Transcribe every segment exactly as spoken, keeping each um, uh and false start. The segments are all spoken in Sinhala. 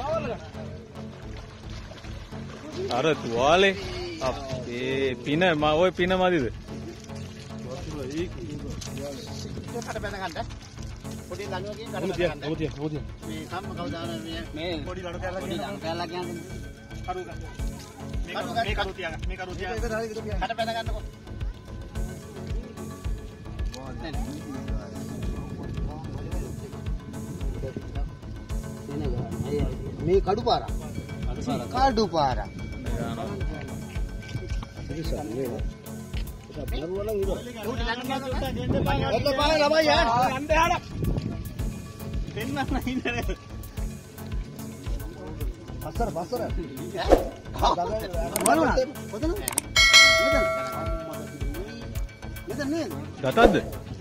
අර තුවාලේ අපේ පින මම ওই පින මදිද? කට බැඳ ගන්න. පොඩි ලණුවකින් කට බැඳ ගන්න. පොඩි පොඩි. මේ සම්ම කවදාන මේ මේ පොඩි ලණු කැලක් පොඩි ලණු කැලක් යන්නේ. කරු ගන්න. මේ මේ කරු තියාගන්න. මේ කරු තියාගන්න. කට බැඳ ගන්නකො. මේ කඩු පාරක්. කඩු පාරක්. Pasar, pasar. ගතද්ද?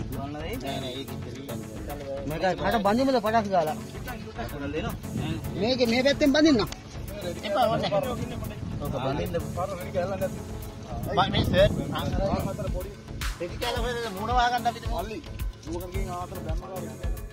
මේක කාට බඳින්නද පටක් ගාලා? මේක මේ පැත්තෙන් බඳින්න. එපා ඕනේ. ඔක බඳින්න පාර රෙඩි කරලා නැද්ද? මේ සර්ට් අංග හතර පොඩි. දෙක කියලා හොයලා මූණ වහගන්න අපිට. අල්ලි. දුවකන් ගින් ආතර බැම්ම ගාලා.